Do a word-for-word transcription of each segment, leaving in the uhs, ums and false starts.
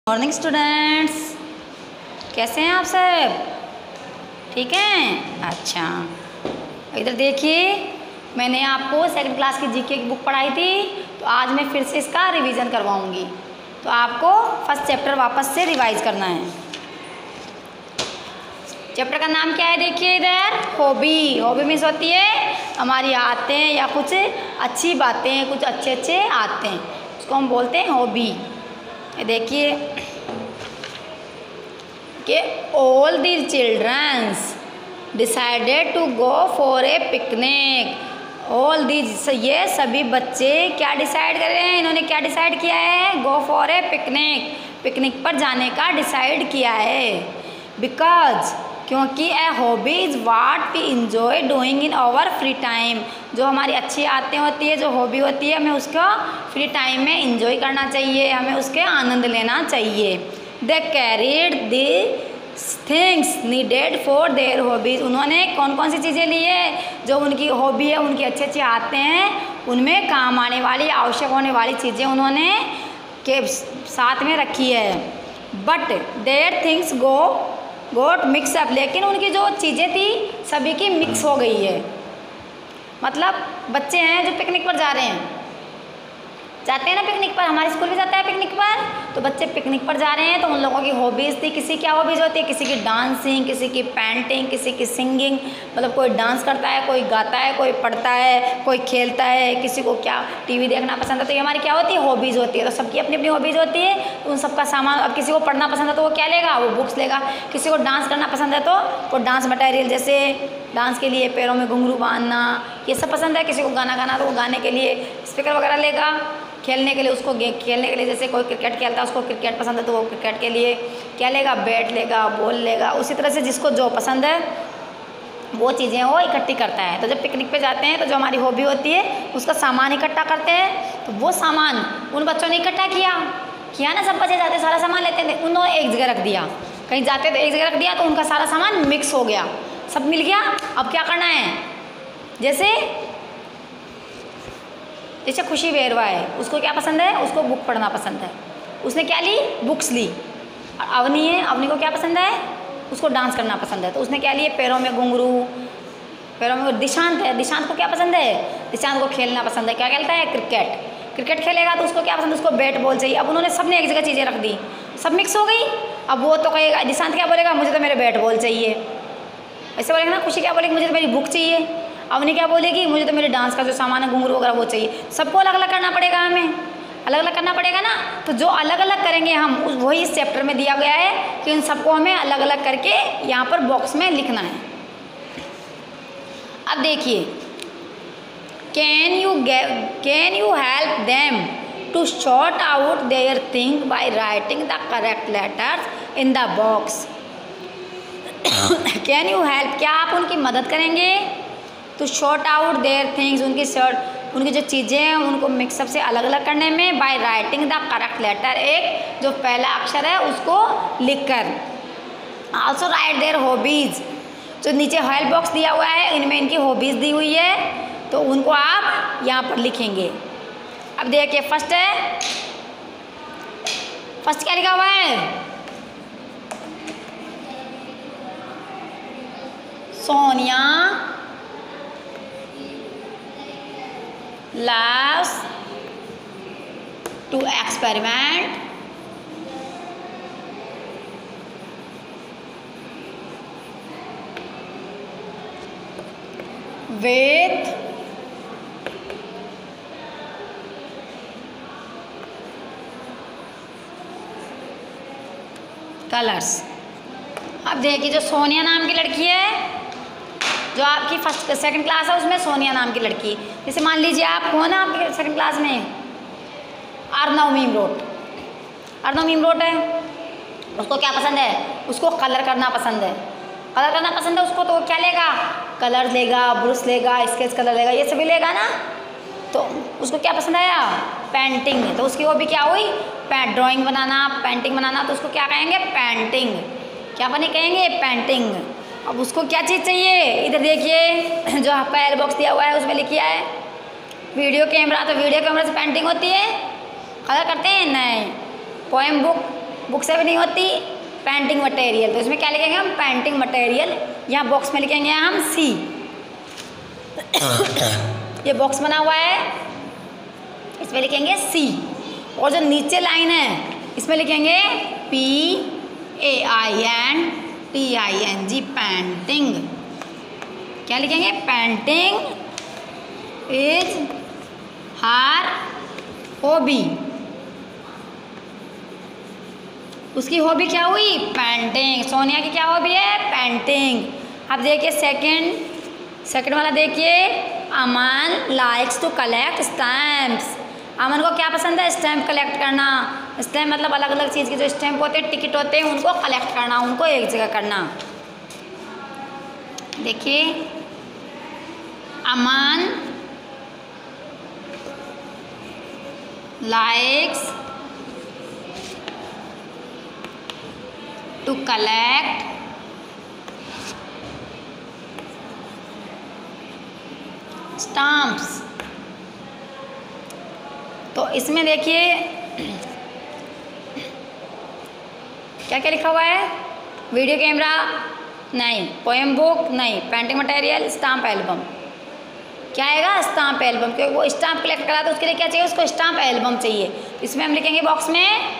Morning students, कैसे हैं आप सब? ठीक हैं? अच्छा, इधर देखिए, मैंने आपको सेकंड क्लास की जीके की बुक पढ़ाई थी, तो आज मैं फिर से इसका रिवीजन करवाऊंगी। तो आपको फर्स्ट चैप्टर वापस से रिवाइज करना है। चैप्टर का नाम क्या है? देखिए इधर, हॉबी। हॉबी मीन्स होती है हमारी आदतें या कुछ अच्छी बातें, कुछ अच्छे अच्छे आदतें, उसको हम बोलते हैं हॉबी। देखिए कि all the children's decided to go for a picnic. All the, ये सभी बच्चे क्या डिसाइड कर रहे हैं? इन्होंने क्या डिसाइड किया है? Go for a picnic, picnic पर जाने का डिसाइड किया है। बिकॉज, क्योंकि a hobby is what we enjoy doing in our free time. जो हमारी अच्छी आदतें होती है, जो हॉबी होती है, हमें उसका फ्री टाइम में इंजॉय करना चाहिए, हमें उसके आनंद लेना चाहिए। They carried the things needed for their hobbies. उन्होंने कौन कौन सी चीज़ें ली है? जो उनकी हॉबी है, उनकी अच्छी अच्छी आदतें हैं, उनमें काम आने वाली, आवश्यक होने वाली चीज़ें उन्होंने के साथ में रखी है। But their things go got mix up, लेकिन उनकी जो चीज़ें थी सभी की मिक्स हो गई है। मतलब बच्चे हैं जो पिकनिक पर जा रहे हैं, जाते हैं ना पिकनिक पर, हमारे स्कूल भी जाता है पिकनिक पर, तो बच्चे पिकनिक पर जा रहे हैं, तो उन लोगों की हॉबीज़ थी। किसी क्या हॉबीज़ होती है? किसी की डांसिंग, किसी की पेंटिंग, किसी की सिंगिंग, मतलब कोई डांस करता है, कोई गाता है, कोई पढ़ता है, कोई खेलता है, किसी को क्या टीवी देखना पसंद है। तो ये हमारी क्या होती है? हॉबीज़ होती है। तो सबकी अपनी अपनी हॉबीज़ होती है, तो उन सबका सामान। अब किसी को पढ़ना पसंद है तो वो क्या लेगा? वो बुक्स लेगा। किसी को डांस करना पसंद है तो वो डांस मटेरियल, जैसे डांस के लिए पैरों में घुंघरू बांधना, ये सब पसंद है। किसी को गाना गाना तो वो गाने के लिए स्पीकर वगैरह लेगा। खेलने के लिए उसको खेलने के लिए, जैसे कोई क्रिकेट खेलता है, उसको क्रिकेट पसंद है तो वो क्रिकेट के लिए क्या लेगा? बैट लेगा, बॉल लेगा। उसी तरह से जिसको जो पसंद है वो चीज़ें वो इकट्ठी करता है। तो जब पिकनिक पे जाते हैं तो जो हमारी हॉबी होती है उसका सामान इकट्ठा करते हैं। तो वो सामान उन बच्चों ने इकट्ठा किया किया ना, सब बच्चे जाते सारा सामान लेते थे, उन्होंने एक जगह रख दिया। कहीं जाते तो एक जगह रख दिया, तो उनका सारा सामान मिक्स हो गया, सब मिल गया। अब क्या करना है? जैसे जैसे खुशी बेरवा है, उसको क्या पसंद है? उसको बुक पढ़ना पसंद है, उसने क्या ली? बुक्स ली। और अवनी है, अवनी को क्या पसंद है? उसको डांस करना पसंद है, तो उसने क्या लिए? पैरों में घुंघरू, पैरों में। दिशांत है, दिशांत को क्या पसंद है? दिशांत को खेलना पसंद है। क्या खेलता है? क्रिकेट। क्रिकेट खेलेगा तो उसको क्या पसंद है? उसको बैट बॉल चाहिए। अब उन्होंने सबने एक जगह चीज़ें रख दी, सब मिक्स हो गई। अब वो तो कहेगा, दिशांत क्या बोलेगा? मुझे तो मेरे बैट बॉल चाहिए, ऐसे बोलेगा ना। खुशी क्या बोलेगी? मुझे तो मेरी बुक चाहिए। अवनी क्या बोलेगी? मुझे तो मेरे डांस का जो सामान है, घुंघरू वगैरह, वो चाहिए। सबको अलग अलग करना पड़ेगा, हमें अलग अलग करना पड़ेगा ना। तो जो अलग अलग करेंगे हम, वही इस चैप्टर में दिया गया है कि उन सबको हमें अलग अलग करके यहाँ पर बॉक्स में लिखना है। अब देखिए, can you can you help them to sort out their thing by writing the correct letters in the box. Can you help, क्या आप उनकी मदद करेंगे? To short out their things, उनकी शॉर्ट उनकी जो चीज़ें हैं उनको मिक्सअप से अलग अलग करने में। By writing the correct letter, एक जो पहला अक्षर है उसको लिखकर। आल्सो राइट देयर हॉबीज़, जो नीचे हेल्प बॉक्स दिया हुआ है इनमें इनकी हॉबीज़ दी हुई है, तो उनको आप यहाँ पर लिखेंगे। अब देखिए, फर्स्ट है, फर्स्ट क्या लिखा हुआ है? Sonia loves to experiment with colours. अब देखिए, जो सोनिया नाम की लड़की है, जो आपकी फर्स्ट सेकंड क्लास है, उसमें सोनिया नाम की लड़की, जैसे मान लीजिए आप कौन है आपके सेकंड क्लास में? अर्नव मीमरोट। अर्नव मीमरोट है, उसको क्या पसंद है? उसको कलर करना पसंद है। कलर करना पसंद है उसको, तो वो क्या लेगा? कलर लेगा, ब्रश लेगा, स्केच कलर लेगा, ये सभी लेगा ना। तो उसको क्या पसंद आया? पेंटिंग। तो उसकी वो भी क्या हुई? ड्राइंग बनाना, पेंटिंग बनाना, तो उसको क्या कहेंगे? पेंटिंग। क्या बने कहेंगे? पेंटिंग। अब उसको क्या चीज़ चाहिए? इधर देखिए, जो आपका एल बॉक्स दिया हुआ है उसमें लिखा है वीडियो कैमरा। तो वीडियो कैमरा से पेंटिंग होती है, कलर करते हैं? नहीं। पोएम बुक, बुक से भी नहीं होती, पेंटिंग मटेरियल। तो इसमें क्या लिखेंगे हम, पेंटिंग मटेरियल। यहाँ बॉक्स में लिखेंगे हम सी। ये बॉक्स बना हुआ है, इसमें लिखेंगे सी। और जो नीचे लाइन है इसमें लिखेंगे P A I N T I N G, painting. क्या लिखेंगे, पेंटिंग इज हर हॉबी। उसकी हॉबी क्या हुई, पेंटिंग। सोनिया की क्या हॉबी है, पेंटिंग। अब देखिए सेकंड सेकंड वाला देखिए, Aman likes to collect stamps. Aman को क्या पसंद है, स्टैम्प कलेक्ट करना। स्टैम्प मतलब अलग अलग चीज़ के जो स्टैम्प होते हैं, टिकट होते हैं, उनको कलेक्ट करना, उनको एक जगह करना। देखिए Aman likes to collect stamps. तो इसमें देखिए क्या क्या लिखा हुआ है, वीडियो कैमरा नहीं, पोएम बुक नहीं, पेंटिंग मटेरियल, स्टाम्प एल्बम। क्या आएगा, स्टाम्प एल्बम, क्योंकि वो स्टाम्प कलेक्ट करा तो उसके लिए क्या चाहिए, उसको स्टाम्प एल्बम चाहिए। तो इसमें हम लिखेंगे बॉक्स में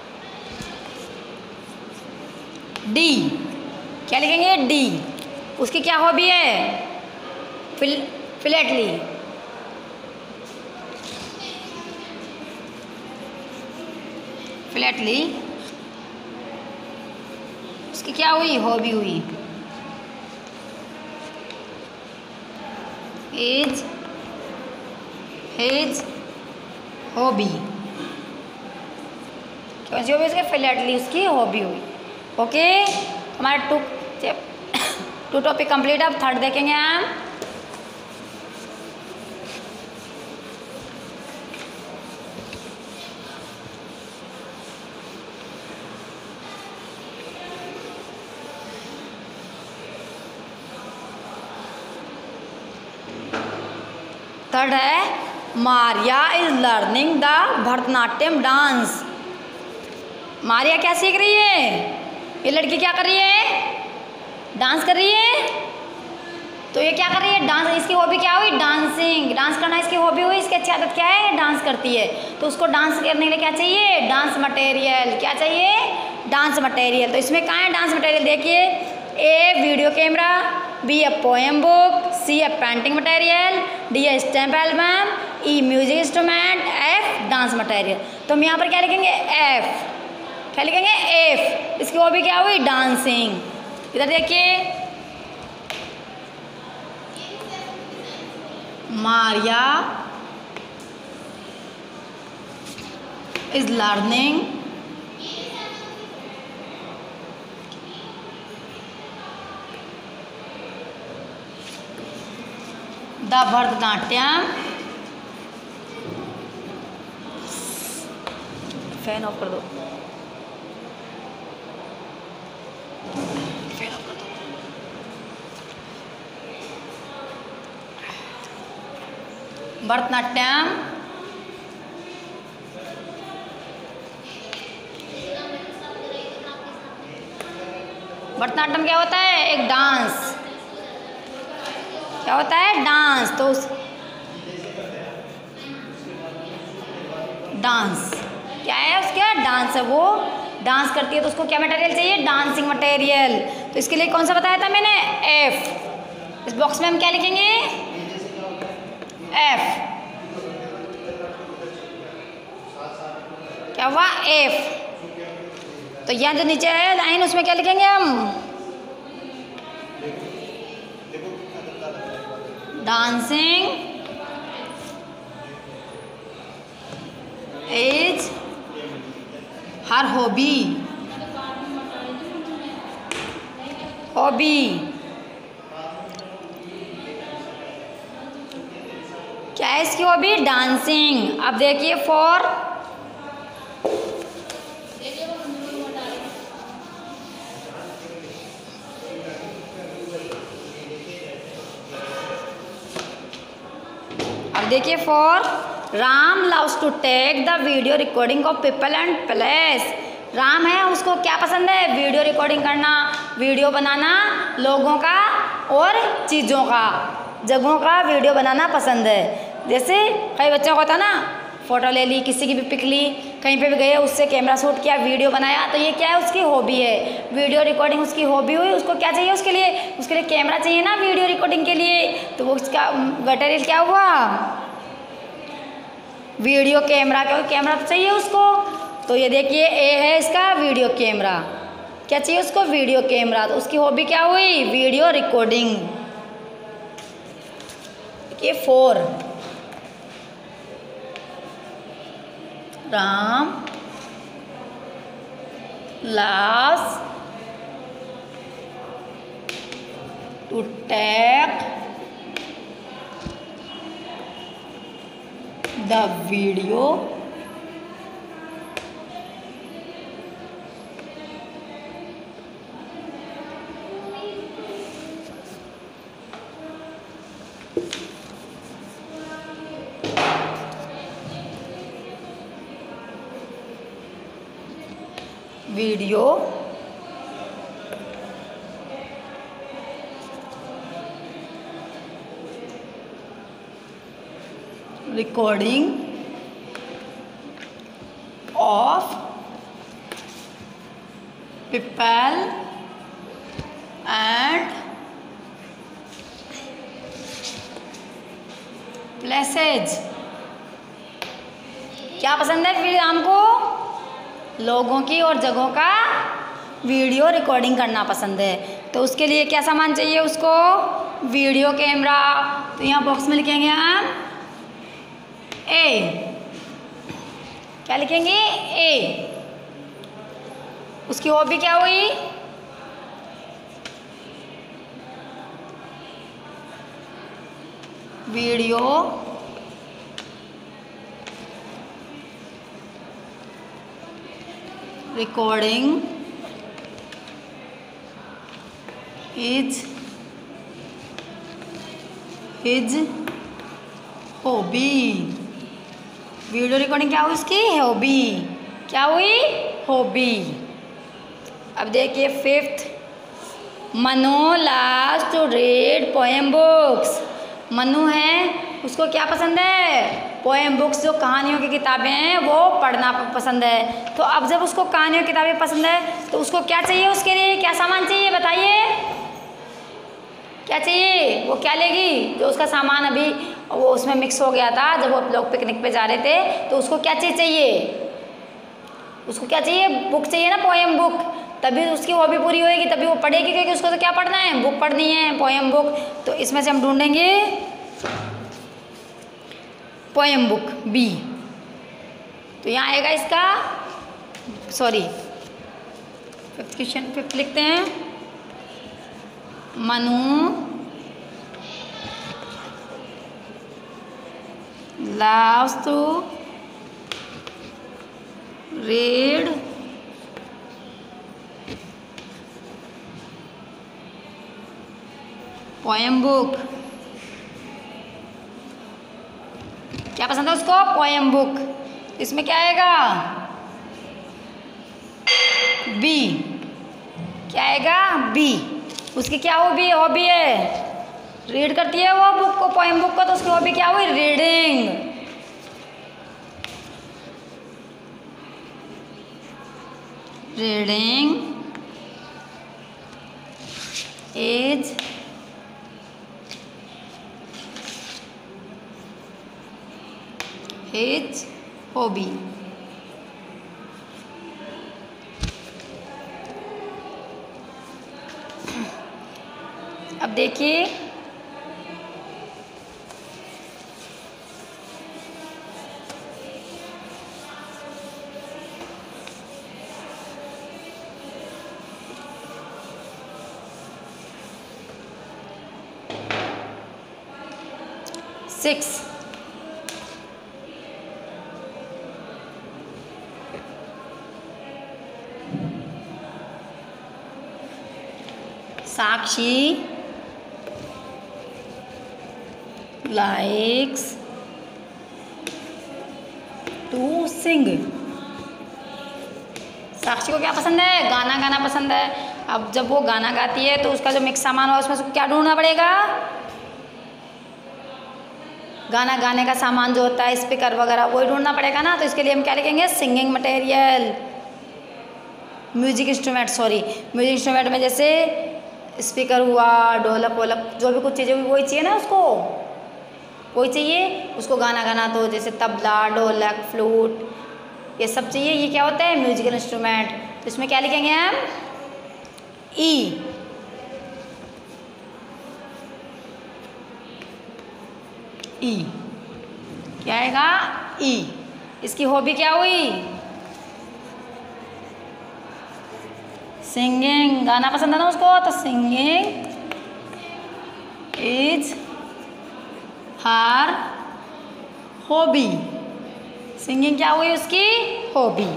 डी। क्या लिखेंगे, डी। उसकी क्या हॉबी है, फिल फिलेटली। फिलेटली उसकी क्या हुई, हॉबी हुई। Is his hobby. कौन सी हॉबी उसकी, फिलेटली उसकी हॉबी हुई। ओके, हमारे टू टू टॉपिक कंप्लीट। अब थर्ड देखेंगे हम। थर्ड है Maria is learning the Bharatanatyam dance. Maria क्या सीख रही है, ये लड़की क्या कर रही है, डांस कर रही है। तो ये क्या कर रही है, डांस। इसकी हॉबी क्या हुई, डांसिंग। डांस करना इसकी हॉबी हुई। इसकी अच्छी आदत क्या है, डांस करती है। तो उसको डांस करने के लिए क्या चाहिए, डांस मटेरियल। क्या चाहिए, डांस मटेरियल। तो इसमें कहाँ है डांस मटेरियल, देखिए A video camera, B A poem book, C A painting material, D A stamp album, E music instrument, F dance material. तो हम यहाँ पर क्या लिखेंगे, एफ। क्या लिखेंगे, एफ। इसकी हॉबी क्या हुई, डांसिंग। इधर देखिए Maria is learning the Bharatanatyam. Fan off कर दो, फैन ऑफ कर दो। भरतनाट्यम भरतनाट्यम क्या होता है, एक डांस। क्या होता है, डांस। तो उस डांस क्या है, उसका डांस है, वो डांस करती है। तो उसको क्या मटेरियल चाहिए, डांसिंग मटेरियल। तो इसके लिए कौन सा बताया था मैंने, एफ। इस बॉक्स में हम क्या लिखेंगे, एफ। क्या हुआ, एफ। तो यहाँ जो नीचे है लाइन, उसमें क्या लिखेंगे हम, dancing is her hobby. Hobby क्या है इसकी हॉबी, डांसिंग। अब देखिए फॉर अब देखिए four Ram loves to take the video recording of people and place. Ram है उसको क्या पसंद है? वीडियो रिकॉर्डिंग करना, वीडियो बनाना, लोगों का और चीज़ों का, जगहों का वीडियो बनाना पसंद है। जैसे कई बच्चों को होता ना, फ़ोटो ले ली, किसी की भी पिक ली, कहीं पे भी गए उससे कैमरा शूट किया, वीडियो बनाया, तो ये क्या है? उसकी हॉबी है। वीडियो रिकॉर्डिंग उसकी हॉबी हुई। उसको क्या चाहिए? उसके लिए उसके लिए कैमरा चाहिए ना वीडियो रिकॉर्डिंग के लिए। तो वो उसका मटेरियल क्या हुआ? Video camera. क्योंकि कैमरा तो चाहिए उसको। तो ये देखिए ए है इसका वीडियो कैमरा। क्या चाहिए उसको? Video camera. तो उसकी हॉबी क्या हुई? Video recording. ये four, Ram loves to take the video video recording of people and places। क्या पसंद है फिर राम को? लोगों की और जगहों का वीडियो रिकॉर्डिंग करना पसंद है। तो उसके लिए क्या सामान चाहिए उसको? Video camera. तो यहाँ बॉक्स में लिखेंगे हम ए। क्या लिखेंगे? ए। उसकी हॉबी क्या हुई? Video recording is his hobby। Video recording क्या हुई उसकी? हॉबी। क्या हुई? हॉबी। अब देखिए fifth, Manu loves to read poem books। Manu है उसको क्या पसंद है? पोएम बुक्स, जो कहानियों की किताबें हैं वो पढ़ना पसंद है। तो अब जब उसको कहानियों की किताबें पसंद है तो उसको क्या चाहिए? उसके लिए क्या सामान चाहिए बताइए? क्या चाहिए? वो क्या लेगी? जो उसका सामान अभी वो उसमें मिक्स हो गया था जब वो लोग पिकनिक पे जा रहे थे, तो उसको क्या चीज़ चाहिए? उसको क्या चाहिए? बुक चाहिए ना, पोएम बुक। तभी उसकी हॉबी पूरी होएगी, तभी वो पढ़ेगी, क्योंकि उसको तो क्या पढ़ना है? बुक पढ़नी है, पोएम बुक। तो इसमें से हम ढूंढेंगे पोएम बुक बी। तो यहाँ आएगा इसका, सॉरी फिफ्थ क्वेश्चन फिफ्थ लिखते हैं, Manu loves to read poem book. क्या पसंद है उसको? Poem book. इसमें क्या आएगा? बी। क्या आएगा? बी। उसकी क्या हॉबी हॉबी है? रीड करती है वो बुक को, पोएम बुक को। तो उसकी हॉबी क्या हुई? Reading. Reading is his hobby. अब देखिए six, Sakshi likes to sing। Sakshi को क्या पसंद है? गाना गाना पसंद है। अब जब वो गाना गाती है तो उसका जो मिक्स सामान हो उसमें उसको क्या ढूंढना पड़ेगा? गाना गाने का सामान जो होता है स्पीकर वगैरह वही ढूंढना पड़ेगा ना। तो इसके लिए हम क्या लिखेंगे? Singing material. Music instrument, sorry music instrument में जैसे स्पीकर हुआ, ढोलक वोलक जो भी कुछ चीज़ें हुई वही चाहिए ना, उसको वही चाहिए। उसको गाना गाना तो जैसे तबला, ढोलक, फ्लूट ये सब चाहिए। ये क्या होता है? Musical instrument. तो इसमें क्या लिखेंगे हम? ई। ई क्या आएगा? ई। इसकी हॉबी क्या हुई? सिंगिंग, गाना पसंद है ना उसको, तो singing is her hobby. Singing क्या हुई? उसकी हॉबी।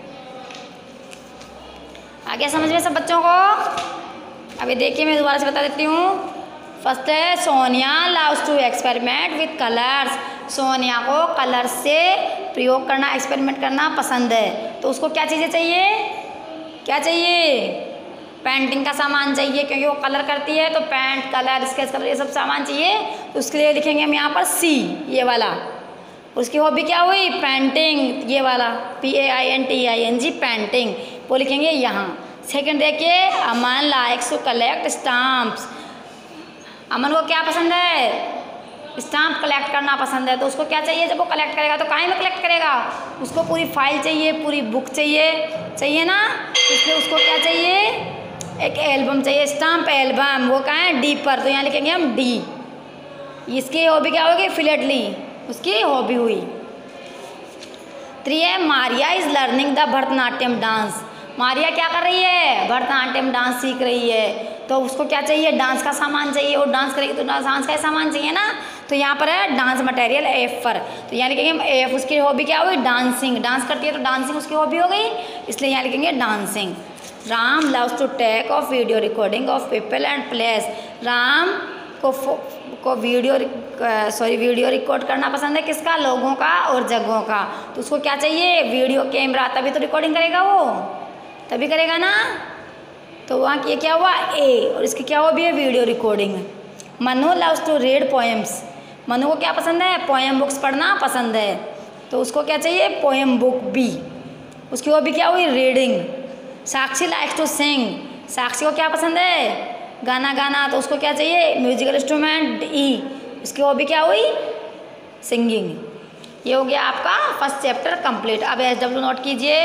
आगे समझ में सब बच्चों को? अभी देखिए मैं दोबारा से बता देती हूँ। फर्स्ट है Sonia loves to experiment with colours. Sonia को कलर से प्रयोग करना, एक्सपेरिमेंट करना पसंद है। तो उसको क्या चीज़ें चाहिए? क्या चाहिए? पेंटिंग का सामान चाहिए, क्योंकि वो कलर करती है तो पेंट, कलर, स्केच कलर ये सब सामान चाहिए। तो उसके लिए लिखेंगे हम यहाँ पर सी, ये वाला। उसकी हॉबी क्या हुई? पेंटिंग, ये वाला P A I N T I N G, painting, वो लिखेंगे यहाँ। सेकंड देखिए, Aman likes to collect stamps. Aman को क्या पसंद है? स्टाम्प कलेक्ट करना पसंद है। तो उसको क्या चाहिए? जब वो कलेक्ट करेगा तो कहाँ में कलेक्ट करेगा? उसको पूरी फाइल चाहिए, पूरी बुक चाहिए, चाहिए ना। इसलिए उसको क्या चाहिए? एक एल्बम चाहिए, स्टाम्प एल्बम। वो कहाँ है? डी पर। तो यहाँ लिखेंगे हम डी। इसकी हॉबी क्या होगी? फिलेटली, उसकी हॉबी हुई। थ्री है Maria is learning the Bharatanatyam dance. Maria क्या कर रही है? भरतनाट्यम डांस सीख रही है। तो उसको क्या चाहिए? डांस का सामान चाहिए। और डांस करेगी तो डांस का सामान चाहिए ना। तो यहाँ पर है डांस मटेरियल एफ पर। तो यहाँ लिखेंगे हम एफ। उसकी हॉबी क्या हुई? डांसिंग, डांस करती है तो डांसिंग उसकी हॉबी हो गई, इसलिए यहाँ लिखेंगे dancing. Ram loves to take of video recording of people and place. Ram को को वीडियो सॉरी वीडियो रिकॉर्ड करना पसंद है। किसका? लोगों का और जगहों का। तो उसको क्या चाहिए? वीडियो कैमरा, तभी तो रिकॉर्डिंग करेगा वो, तभी करेगा ना। तो वहाँ ये क्या हुआ? ए। और इसकी क्या हॉबी है? Video recording. Manu loves to read poems. Manu को क्या पसंद है? पोएम बुक्स पढ़ना पसंद है। तो उसको क्या चाहिए? Poem book, B. उसकी हॉबी क्या हुई? Reading. Sakshi likes to sing. Sakshi को क्या पसंद है? गाना गाना। तो उसको क्या चाहिए? Musical instrument, E. उसकी हॉबी क्या हुई? सिंगिंग। ये हो गया आपका फर्स्ट चैप्टर कंप्लीट। अब एस डब्ल्यू नोट कीजिए।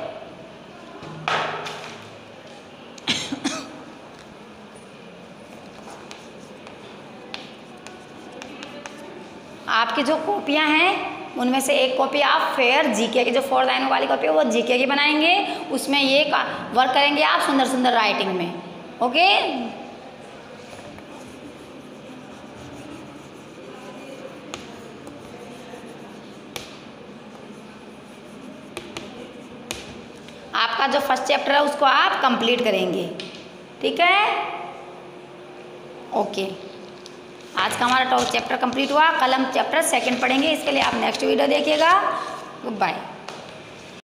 आपकी जो कॉपियाँ हैं उनमें से एक कॉपी आप फेयर जीके की, जो फोर लाइनों वाली कॉपी है वो जीके की बनाएंगे। उसमें ये वर्क करेंगे आप सुंदर सुंदर राइटिंग में। ओके, आपका जो फर्स्ट चैप्टर है उसको आप कंप्लीट करेंगे। ठीक है, ओके। आज का हमारा टॉप चैप्टर कंप्लीट हुआ। कल हम चैप्टर सेकंड पढ़ेंगे। इसके लिए आप नेक्स्ट वीडियो देखिएगा। Good bye.